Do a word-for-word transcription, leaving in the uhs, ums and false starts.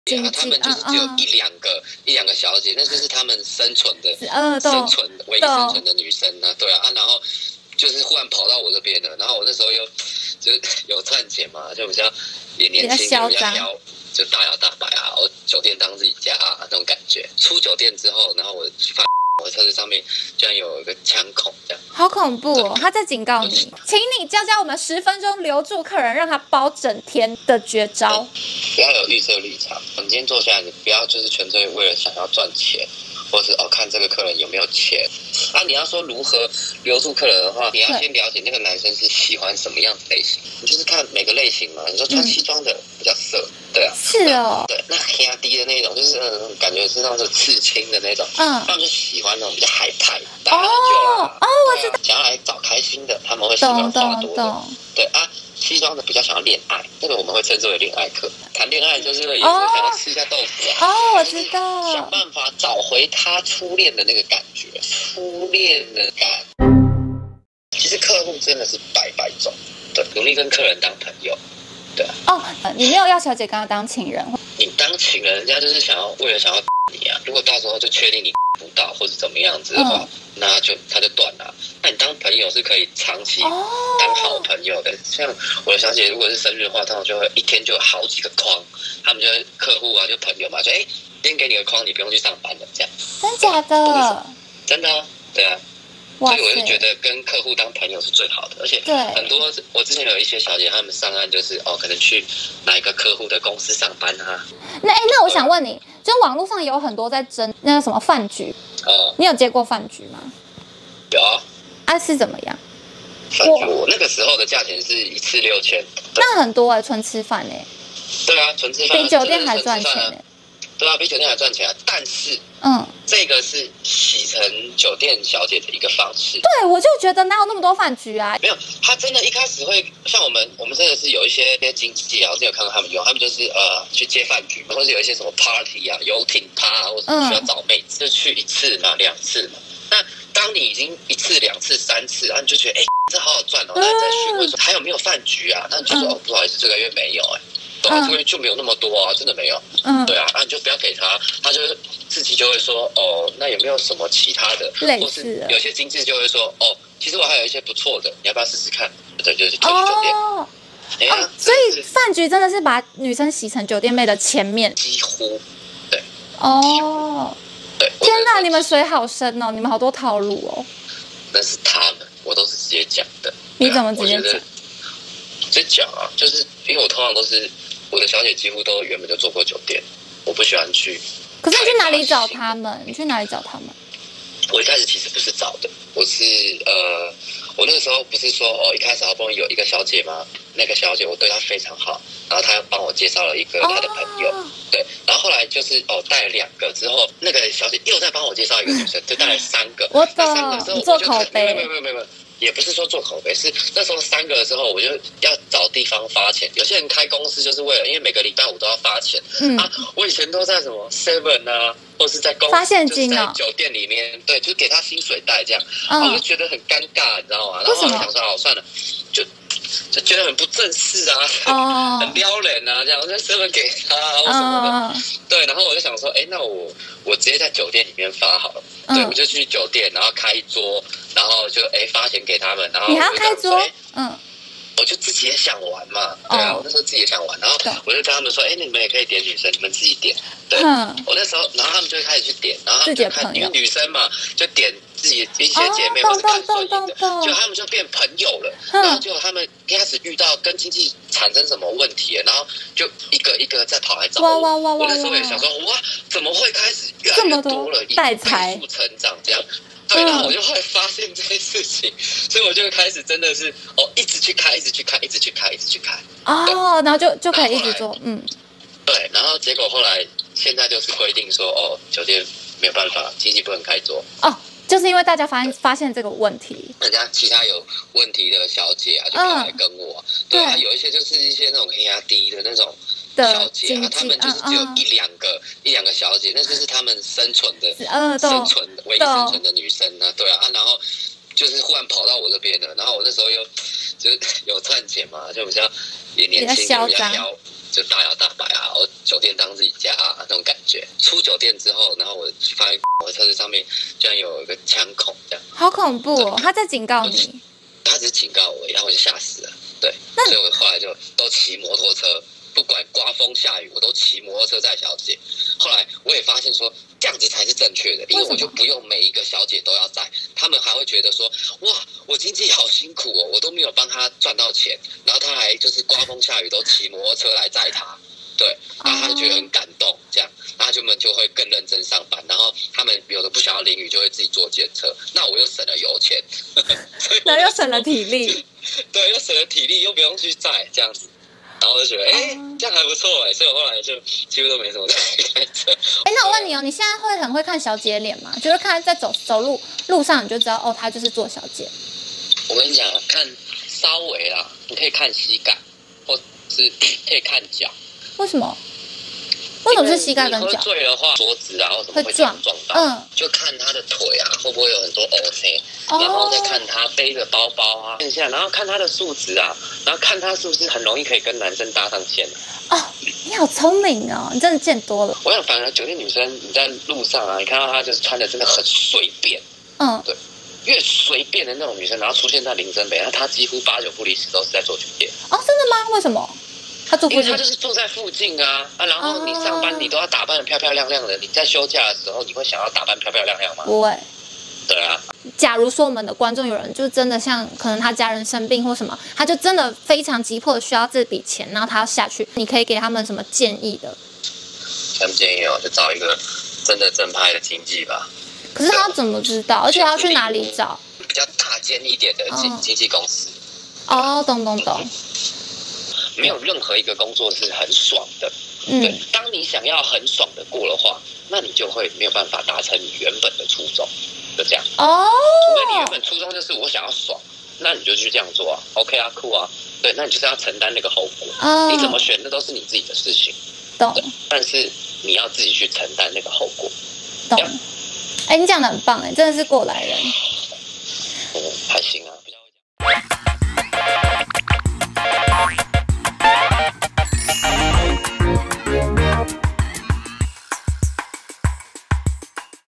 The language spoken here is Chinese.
啊，他们就是只有一两个、嗯嗯、一两个小姐，那就是他们生存的、 嗯、 生存唯一生存的女生呢、啊，对啊，啊，然后就是忽然跑到我这边了，然后我那时候又就有赚钱嘛，就比较也年轻，比较飘，就大摇大摆啊，我酒店当自己家啊那种感觉。出酒店之后，然后我发。我车子上面居然有一个枪孔，这样好恐怖哦！他在警告你，请你教教我们十分钟留住客人，让他包整天的绝招。 不要有预设立场，你今天坐下来，你不要就是纯粹为了想要赚钱，或是哦看这个客人有没有钱啊。你要说如何留住客人的话，你要先了解那个男生是喜欢什么样子类型，你就是看每个类型嘛。你说穿西装的比较色，对啊， 是哦， 对，那黑压低的那种，就是那种感觉是那种刺青的那种，嗯，他们就喜欢那种比较海派，打篮球啊， 哦，我知道， 想要来找开心的，他们会喜欢花多的，对啊。西装的比较想要恋爱，这个我们会称之为恋爱课。谈恋爱就是也是想要吃一下豆腐啊。 哦，我知道。 想办法找回他初恋的那个感觉，初恋的感。其实客户真的是百百种，对，努力跟客人当朋友，对啊。 哦，你没有要小姐跟他当情人？ 你当情人，人家就是想要为了想要你啊。如果到时候就确定你不到或者怎么样子的话，嗯、那就他就断了。那你当朋友是可以长期当好朋友的。哦、像我的小姐，如果是生日的话，他们就会一天就有好几个框，他们就客户啊，就朋友嘛，就哎，今天给你个框，你不用去上班了，这样。 真假的？ 真的啊，对啊。所以我就觉得跟客户当朋友是最好的，而且很多我之前有一些小姐，她们上岸就是哦，可能去哪一个客户的公司上班啊。 那哎，那我想问你，就网络上有很多在争那个什么饭局，哦，你有接过饭局吗？ 有啊。 啊，是怎么样？ 饭局我那个时候的价钱是一次六千， 那很多哎、欸，纯吃饭哎、欸。 对啊，纯吃饭比酒店还赚钱哎、欸。 对啊，比酒店还赚钱啊！但是， 嗯， 这个是洗成酒店小姐的一个方式。 对，我就觉得哪有那么多饭局啊？ 没有，他真的一开始会像我们，我们真的是有一些经纪啊，我之前有看到他们用，他们就是呃去接饭局，或是有一些什么 party 啊、游艇趴啊，或者需要找妹子，嗯、就去一次嘛、两次嘛。那当你已经一次、两次、三次，然后你就觉得哎，这好好赚哦，那你再询问说还有没有饭局啊？那你就说、嗯、哦，不好意思，这个月没有哎、欸。对啊，这个就没有那么多啊，真的没有。嗯，对啊，那、啊、你就不要给他，他就自己就会说，哦，那有没有什么其他的？ 类似的。 或是有些经纪就会说，哦，其实我还有一些不错的，你要不要试试看？对，就是酒店。哦， 哎呀、哦，所以饭局真的是把女生洗成酒店妹的前面。 几乎，对。 哦。对。天哪，你们水好深哦，你们好多套路哦。 那是他们，我都是直接讲的。 你怎么直接讲？ 直接讲啊，就是因为我通常都是。我的小姐几乎都原本就做过酒店，我不喜欢去。 可是你去哪里找他们？你去哪里找他们？ 我一开始其实不是找的，我是呃，我那个时候不是说哦，一开始好不容易有一个小姐吗？那个小姐我对她非常好，然后她帮我介绍了一个她的朋友，哦、对，然后后来就是哦带了两个之后，那个小姐又再帮我介绍一个女生，就带了三个。 我懂， 那三个之后你做口碑。 没有没有没有没有。也不是说做口碑，是那时候三个的时候，我就要找地方发钱。有些人开公司就是为了，因为每个礼拜五都要发钱。嗯啊，我以前都在什么 Seven 啊，或是在公司发现金哦， 在酒店里面，对，就给他薪水袋这样。嗯，我就觉得很尴尬，你知道吗？然后我就想说，好算了，就就觉得很不正式啊，哦、很撩人啊，这样我就 Seven 给他或什么的。哦、对，然后我就想说，哎，那我我直接在酒店里面发好了。嗯、对，我就去酒店，然后开一桌。然后就哎发钱给他们，然后你还要开桌，嗯， 我就自己也想玩嘛，对啊，我那时候自己也想玩，然后我就跟他们说，哎，你们也可以点女生，你们自己点，对，我那时候，然后他们就会开始去点，然后他们就开始因为女生嘛，就点自己一些姐妹或是看顺眼的，就他们就变朋友了，然后就他们一开始遇到跟经纪产生什么问题，然后就一个一个再跑来找我，我那时候也想说，哇，怎么会开始越来越多了， 带财快速成长这样。对，然后我就后来发现这件事情，所以我就开始真的是哦，一直去开，一直去开，一直去开，一直去开。 哦，然后就就可以一直做，嗯。 对，然后结果后来现在就是规定说，哦，酒店没有办法，经纪不能开桌。 哦，就是因为大家发现发现这个问题， 人家其他有问题的小姐啊，就跑来跟我。嗯、对啊，有一些就是一些那种黑压低的那种。小姐啊，他们就是只有一两个、嗯、一两个小姐，那就是他们生存的、 嗯、 生存唯一生存的女生呢、啊，对啊，啊，然后就是忽然跑到我这边了，然后我那时候又就有赚钱嘛，就比较也年轻，比较飘， 就大摇大摆啊，我酒店当自己家啊那种感觉。出酒店之后，然后我发现我的车子上面居然有一个枪孔，这样好恐怖哦！他在警告你， 他只是警告我，然后我就吓死了。对，所以我后来就都骑摩托车，不管刮风下雨，我都骑摩托车载小姐。后来我也发现说，这样子才是正确的，因为我就不用每一个小姐都要载，他们还会觉得说，哇，我经纪好辛苦哦，我都没有帮他赚到钱，然后他还就是刮风下雨都骑摩托车来载他。对，然后他就觉得很感动，这样，然后他们就会更认真上班。然后他们有的不想要淋雨，就会自己坐检测，那我又省了油钱， 然后又省了体力， 对，又省了体力，又不用去载，这样子。然后我就觉得，哎、欸，这样还不错哎，所以我后来就几乎都没什么在开车。 哎，那我问你哦，你现在会很会看小姐脸吗？就是看在走走路路上，你就知道哦，她就是做小姐。 我跟你讲，看稍微啦，你可以看膝盖，或是可以看脚。 为什么？为什么是膝盖跟脚？ 喝醉的话，桌子啊或什么会撞撞到，嗯，就看他的腿啊会不会有很多 O C，、哦、然后再看他背着包包啊，看一下，然后看他的素质啊，然后看他是不是很容易可以跟男生搭上线。 哦，你好聪明哦，你真的见多了。 我想，反而酒店女生你在路上啊，你看到她就是穿的真的很随便， 嗯， 对，越随便的那种女生，然后出现在林森北，那她几乎八九不离十都是在做酒店。 哦，真的吗？为什么？他住附近， 因为他就是住在附近啊，啊，然后你上班你都要打扮得漂漂亮亮的，你在休假的时候你会想要打扮漂漂亮亮吗？ 不会。 对啊。 假如说我们的观众有人就真的像可能他家人生病或什么，他就真的非常急迫的需要这笔钱，然后他要下去，你可以给他们什么建议的？他们建议哦，就找一个真的正派的经纪吧。可是他怎么知道？而且他要去哪里找？比较大间一点的经经纪公司。哦，懂懂懂。没有任何一个工作是很爽的，嗯，对。当你想要很爽的过的话，那你就会没有办法达成你原本的初衷，就这样。哦。除非你原本初衷就是我想要爽，那你就去这样做啊 ，OK 啊，酷啊，对，那你就是要承担那个后果。哦。你怎么选，那都是你自己的事情。懂。但是你要自己去承担那个后果。懂。哎，你讲的很棒哎，真的是过来人。嗯，还行啊。